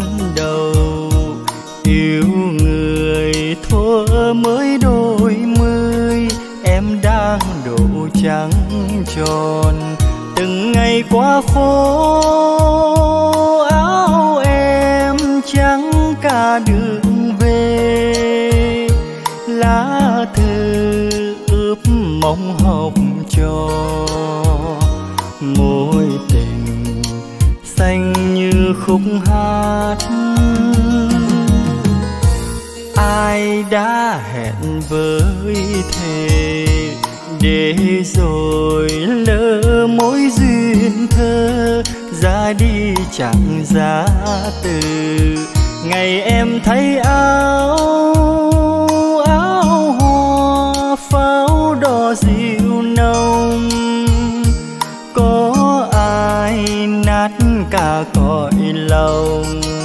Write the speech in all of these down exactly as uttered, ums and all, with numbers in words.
đầu. Yêu người thuở mới đôi mươi, em đang độ trắng tròn. Từng ngày qua phố áo em trắng cả đường về. Lá thư ướp mong học trò, mối tình xanh như khúc hát. Ai đã hẹn với thề, để rồi lỡ mối duyên thơ. Ra đi chẳng giá từ, ngày em thấy áo áo hoa pháo đỏ dịu nồng. Có ai nát cả cõi lòng.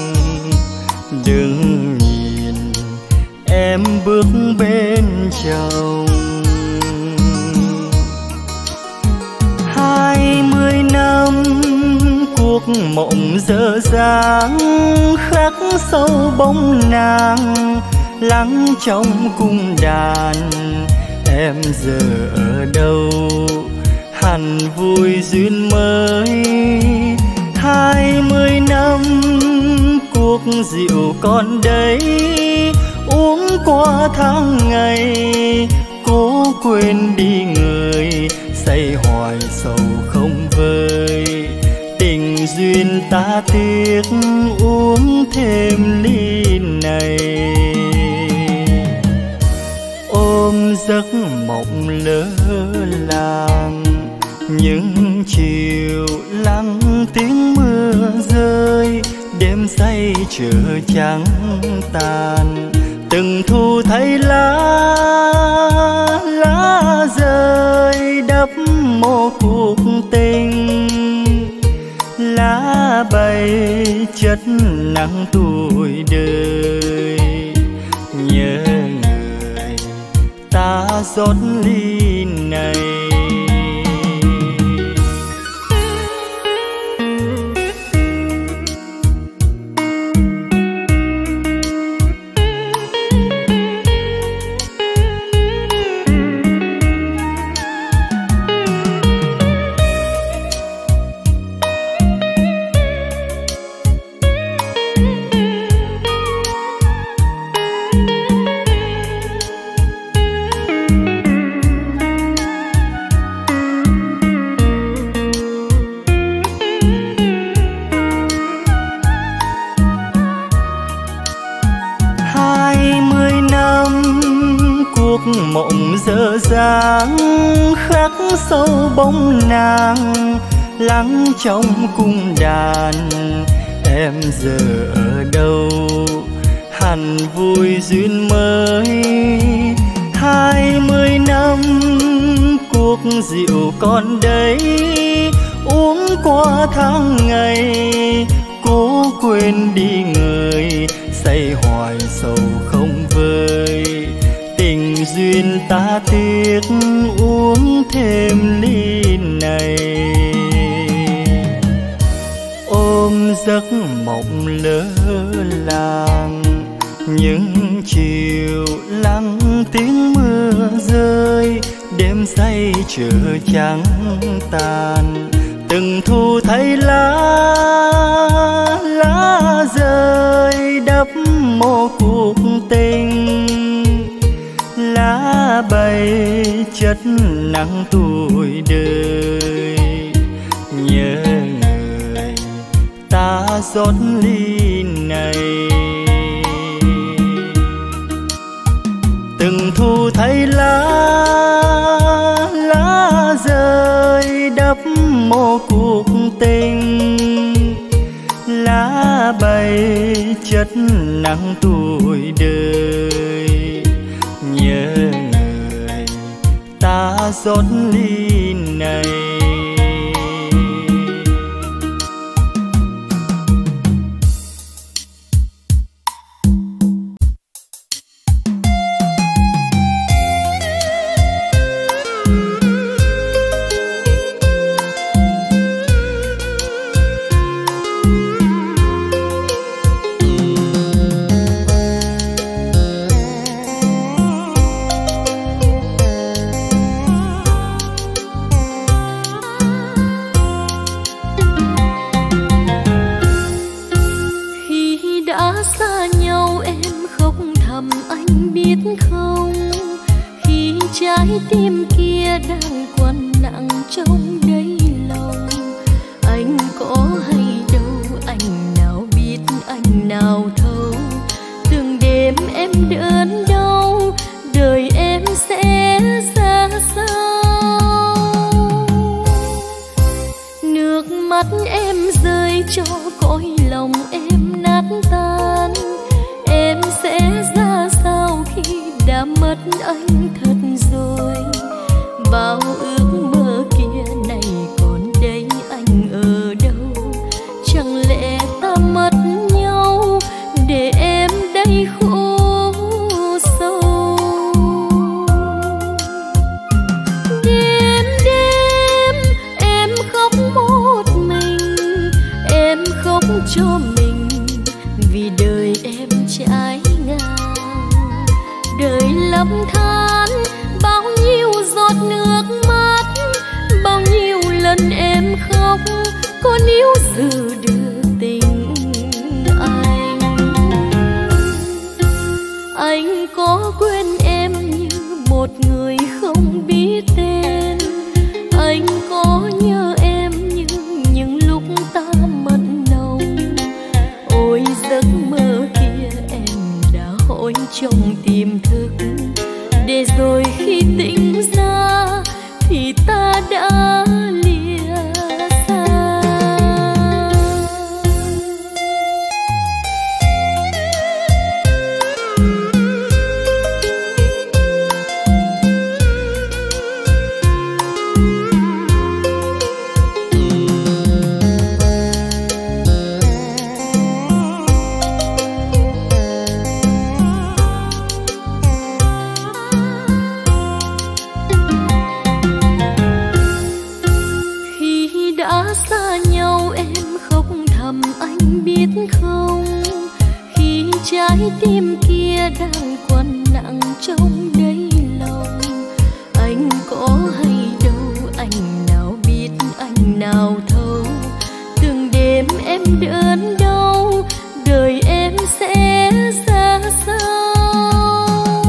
Đừng nhìn em bước bên chồng. Hai mươi năm cuộc mộng dở dang, khắc sâu bóng nàng lắng trong cung đàn. Em giờ ở đâu hẳn vui duyên mới. Hai mươi năm cuộc rượu còn đấy, uống qua tháng ngày cố quên đi người. Say hoài sầu không vơi, tình duyên ta tiếc uống thêm ly này. Ôm giấc mộng lỡ làng, những chiều lắng tiếng mưa rơi. Đêm say chờ trắng tàn, từng thu thấy lá lá rơi đắp mô cuộc tình. Lá bay chất nắng tuổi đời, nhớ người ta rót ly này. Mộng dở dang khắc sâu bóng nàng lắng trong cung đàn. Em giờ ở đâu hẳn vui duyên mới. Hai mươi năm cuộc rượu còn đấy, uống qua tháng ngày cố quên đi người. Say hoài sầu không vơi, tình duyên ta tiếc uống thêm ly này. Ôm giấc mộng lỡ làng, những chiều lắng tiếng mưa rơi. Đêm say chờ trắng tàn, từng thu thấy lá lá rơi đắp mô cuộc tình. Lá bay chất nắng tuổi đời, nhớ người ta rót ly này. Từng thu thấy lá lá rơi đắp mô cuộc tình. Lá bay chất nắng tuổi đời, nhớ người ta rót ly này. đã xa nhau em khóc thầm anh biết không, khi trái tim kia đang quằn nặng trong đáy lòng. Anh có hay đâu, anh nào biết, anh nào thấu, từng đêm em đớn đau, đời em sẽ ra sao. Nước mắt em rơi cho cõi lòng em nát tan, em sẽ ra sao khi đã mất anh thật rồi. Bao ước mơ kia này còn đây anh ở đâu, chẳng lẽ ta mất nhau để em đây khổ sâu. Đêm đêm em khóc một mình, em khóc cho mình vì đời em trái ngang. Đời lầm than bao nhiêu giọt nước mắt, bao nhiêu lần em khóc, có níu giữ được tình anh. Anh có quên em như một người không biết tên, anh có nhớ em như những lúc ta mặn nồng. Ôi giấc mơ kia em đã hỏi trong tiềm thức, để rồi khi tỉnh ra thì ta đã lìa xa. Xa nhau em khóc thầm anh biết không, khi trái tim kia đang quằn nặng trong đáy lòng. Anh có hay đâu, anh nào biết, anh nào thấu, từng đêm em đớn đau, đời em sẽ ra sao.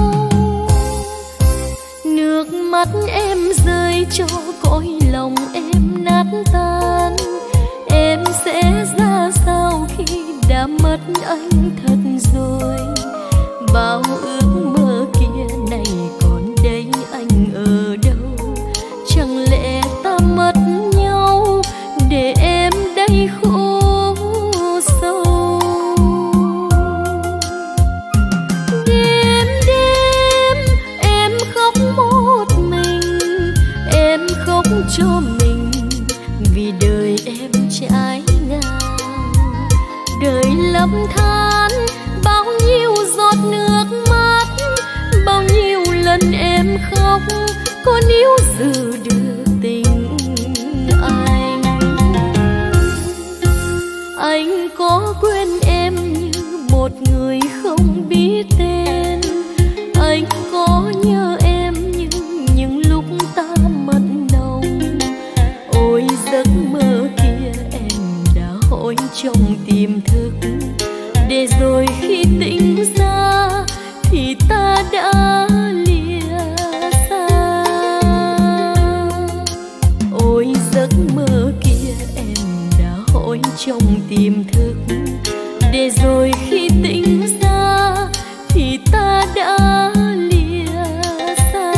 Nước mắt em rơi cho cõi lòng em nát tan, em sẽ ra sao khi đã mất anh thật rồi. Bao ước mơ kia này còn đây anh ở đâu, chẳng lẽ ta mất nhau để em đây khổ sâu. Đêm đêm em khóc một mình, em khóc cho mình vì đời em trái ngang. Đời lầm than bao nhiêu giọt nước mắt, bao nhiêu lần em khóc, có níu giữ được tình anh. Anh có quên em như một người không biết tên, anh có nhớ em như những lúc ta mặn nồng. Ôi giấc mơ kia em đã hỏi trong tiềm thức, để rồi khi tỉnh ra thì ta đã lìa xa. Ôi giấc mơ kia em đã hỏi trong tiềm thức, để rồi khi tỉnh ra thì ta đã lìa xa.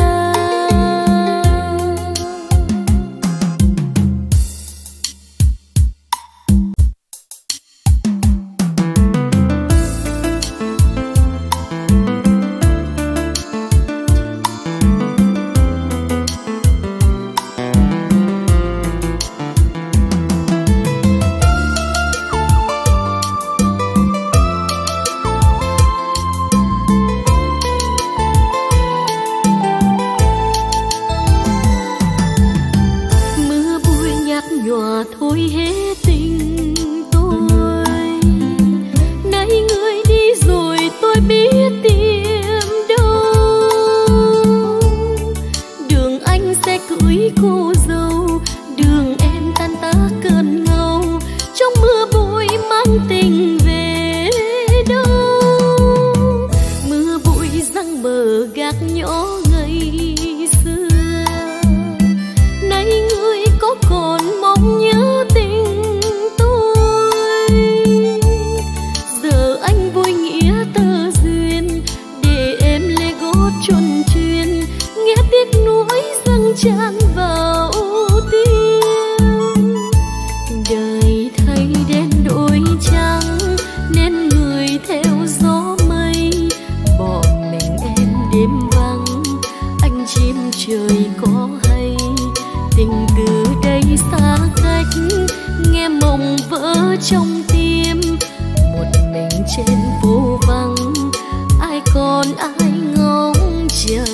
anh vui nghĩa tơ duyên, để em lê gót chuồn chuyên, nghe tiếc nuối dâng tràn vào tim. Đời thay đen đổi trắng nên người theo gió mây, bỏ mình em đêm vắng, anh chim trời có hay. Tình từ đây xa cách, nghe mộng vỡ trong tim, một mình trên phố vắng, ai còn ai ngóng chờ.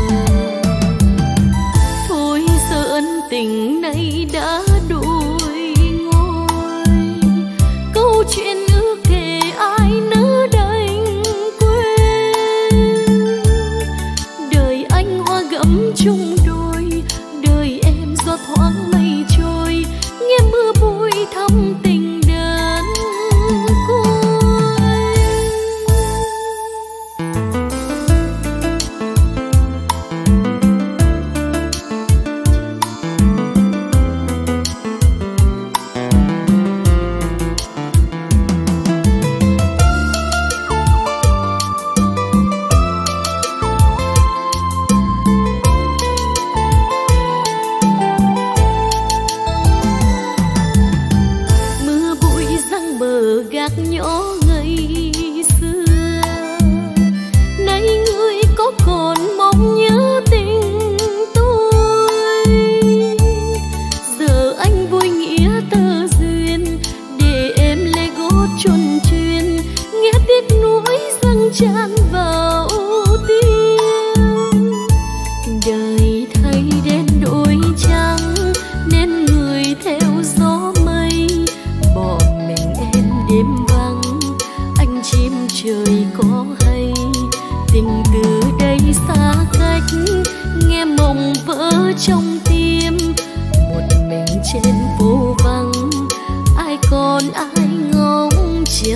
Thôi giờ ân tình này đã đôi ngôi, câu chuyện ước kể ai nỡ đành quên. Đời anh hoa gấm chung đôi, đời em gió thoáng mây trôi, nghe mưa bụi thắm tình đơn côi. Mưa bụi răng bờ gác nhỏ ngày xưa, nay người có còn mong nhớ tình tôi. Giờ anh vui nghĩa tơ duyên, để em lê gót chuồn chuyên, nghe tiếc nuối dâng tràn vào tim. Đời thay đen đổi trắng nên người theo gió mây, bỏ mình em đêm vắng, anh chim trời có hay. Tình từ đây xa cách, nghe mộng vỡ trong tim, một mình trên phố vắng, ai còn ai ngóng chờ.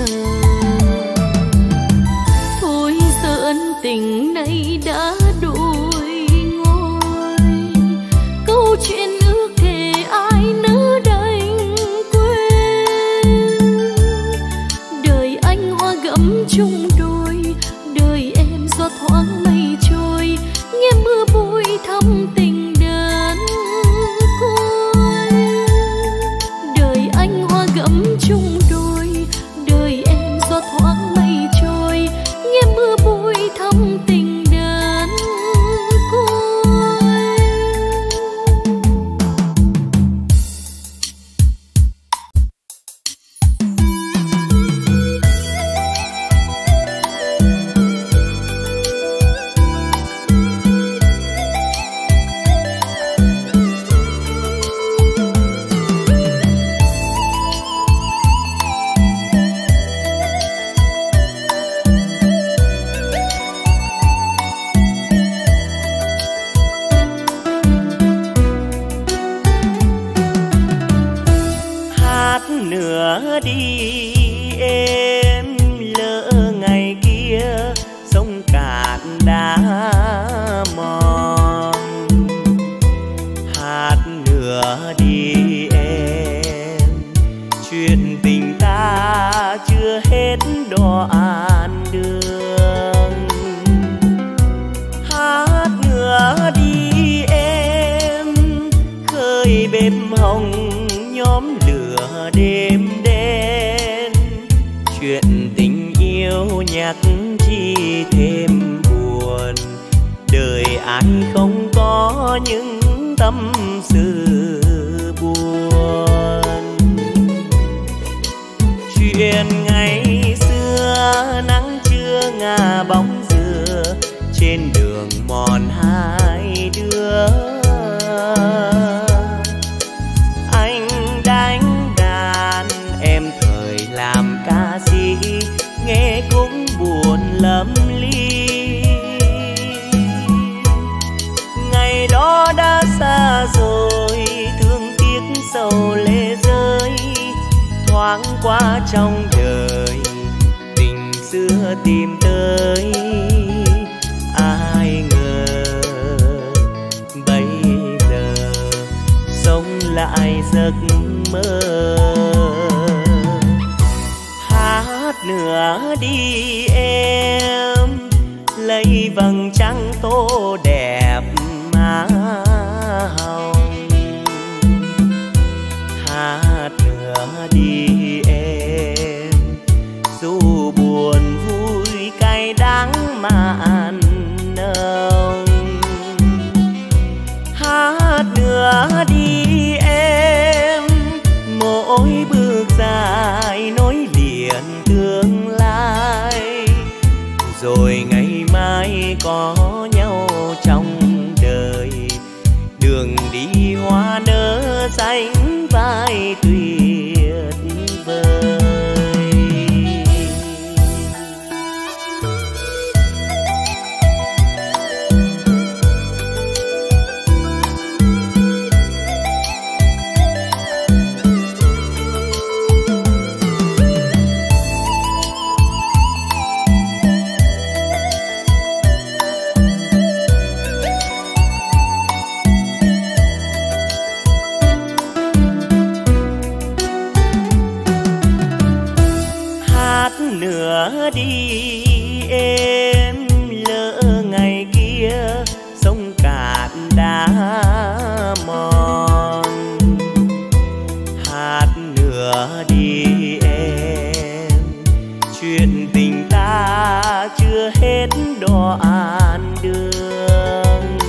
Thôi giờ ân tình này đã đôi ngôi, câu chuyện ước kể ai nỡ đành quên. Đời anh hoa gấm chung đôi, đời em gió thoáng mây trôi, nghe mưa bụi thắm tình đơn côi. Đời anh hoa gấm chung đôi, đời em gió thoáng mây trôi, nghe mưa bụi thắm tình đơn côi. Hát nữa đi em, lỡ ngày kia sông cạn đã mòn. Hát nữa đi em, chuyện tình ta chưa hết đoạn đường. Hát nữa đi em, khơi bếp hồng nhóm lửa đêm đen. Chuyện tình yêu nhắc chi thêm buồn, đời ai không có những tâm sự buồn. Chuyện ngày xưa nắng trưa ngả bóng dừa, trên đường mòn hai đứa. Anh đánh đàn, em thời làm ca sĩ, nghe cũng buồn lắm ly. Ngày đó đã xa rồi, thương tiếc sầu lệ rơi, thoáng qua trong đời tình xưa tìm tới. Ai ngờ bây giờ sống lại giấc mơ. Hát nữa đi em, lấy vầng trăng tô đẹp má hồng. Hát nữa đi em, dù buồn vui cay đắng mặn nồng. Hát nữa đi em, mỗi bước dài nối liền tương lai, rồi ngày mai có nhau trong đời. Đường đi hoa nở xanh vai tuyệt vời. Nữa đi em, lỡ ngày kia sông cạn đã mòn. Hát nữa đi em, chuyện tình ta chưa hết đoạn đường.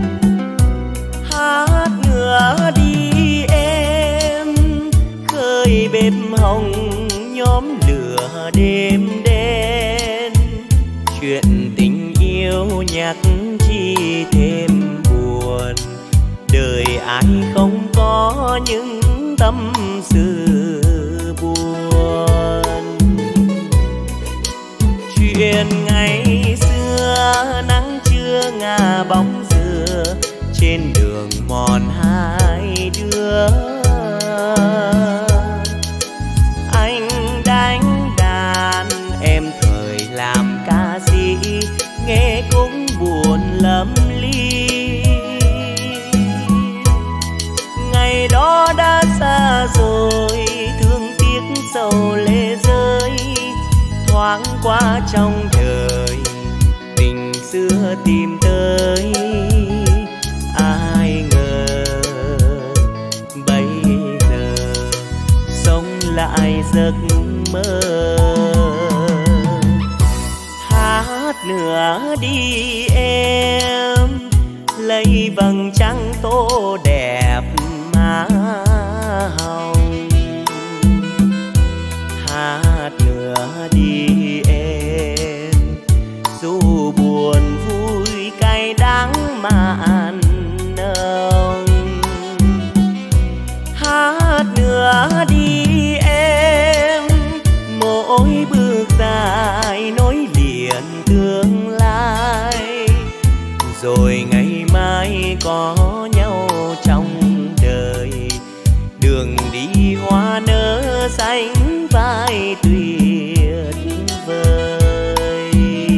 Hát nữa đi em, khơi bếp hồng nhóm lửa đêm đen. Chuyện tình yêu nhắc chi thêm buồn, đời ai không có những tâm sự buồn. Chuyện ngày xưa nắng chưa ngả bóng dừa, trên đường mòn hai đứa. Làm ca sĩ nghe cũng buồn lắm ly, ngày đó đã xa rồi, thương tiếc sầu lệ rơi. Thoáng qua trong đời, tình xưa tìm tới, ai ngờ bây giờ sống lại giấc mơ. Hát nữa đi em, lấy vầng trăng tô đẹp má hồng. Hát nữa đi em, dù buồn vui cay đắng mặn nồng. Hát nữa đi em, mỗi bước dài nối liền tương lai, rồi ngày mai có nhau trong đời. Đường đi hoa nở xanh vai tuyệt vời.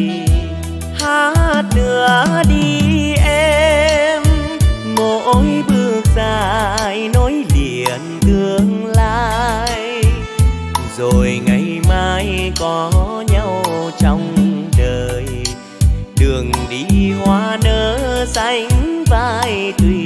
Hát nữa đi em, mỗi bước dài nối liền tương lai, rồi ngày mai có nhau trong đời. Đường đi hoa nở xanh vai tuyệt